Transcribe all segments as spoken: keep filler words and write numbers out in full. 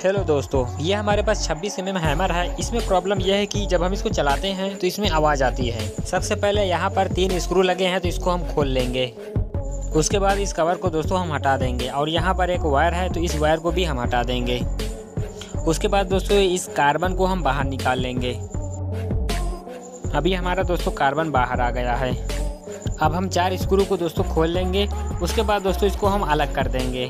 Hello दोस्तों, ये हमारे पास छब्बीस एम एम हैमर है। इसमें प्रॉब्लम यह है कि जब हम इसको चलाते हैं तो इसमें आवाज़ आती है। सबसे पहले यहाँ पर तीन स्क्रू लगे हैं तो इसको हम खोल लेंगे। उसके बाद इस कवर को दोस्तों हम हटा देंगे और यहाँ पर एक वायर है तो इस वायर को भी हम हटा देंगे। उसके बाद दोस्तों इस कार्बन को हम बाहर निकाल लेंगे। अभी हमारा दोस्तों कार्बन बाहर आ गया है। अब हम चार स्क्रू को दोस्तों खोल लेंगे। उसके बाद दोस्तों इसको हम अलग कर देंगे।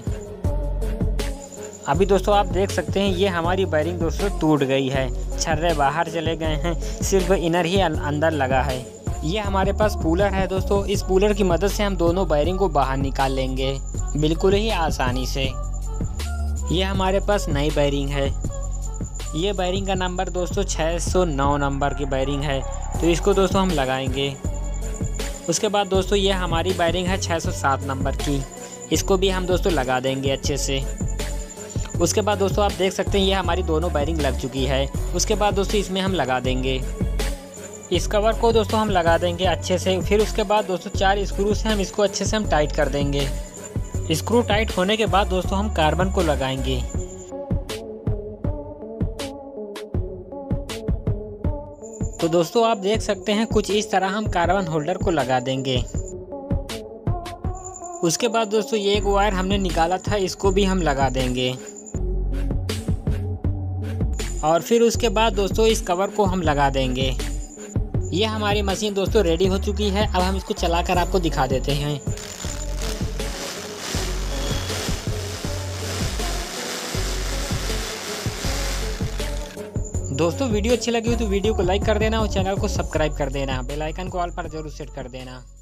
अभी दोस्तों आप देख सकते हैं ये हमारी वायरिंग दोस्तों टूट गई है। छर्रे बाहर चले गए हैं, सिर्फ इनर ही अंदर लगा है। ये हमारे पास पुलर है दोस्तों। इस पुलर की मदद से हम दोनों वायरिंग को बाहर निकाल लेंगे बिल्कुल ही आसानी से। ये हमारे पास नई वायरिंग है। ये वायरिंग का नंबर दोस्तों छः सौ नौ नंबर की वायरिंग है तो इसको दोस्तों हम लगाएंगे। उसके बाद दोस्तों ये हमारी वायरिंग है छः सौ सात नंबर की। इसको भी हम दोस्तों लगा देंगे अच्छे से। उसके बाद दोस्तों आप देख सकते हैं ये हमारी दोनों वायरिंग लग चुकी है। उसके बाद दोस्तों इसमें हम लगा देंगे। इस कवर को दोस्तों हम लगा देंगे अच्छे से। फिर उसके बाद दोस्तों चार स्क्रू से हम इसको अच्छे से हम टाइट कर देंगे। स्क्रू टाइट होने के बाद दोस्तों हम कार्बन को लगाएंगे। तो दोस्तों आप देख सकते हैं कुछ इस तरह हम कार्बन होल्डर को लगा देंगे। उसके बाद दोस्तों ये एक वायर हमने निकाला था, इसको भी हम लगा देंगे। और फिर उसके बाद दोस्तों इस कवर को हम लगा देंगे। ये हमारी मशीन दोस्तों रेडी हो चुकी है। अब हम इसको चलाकर आपको दिखा देते हैं। दोस्तों वीडियो अच्छी लगी हो तो वीडियो को लाइक कर देना और चैनल को सब्सक्राइब कर देना। बेल आइकन को ऑल पर जरूर सेट कर देना।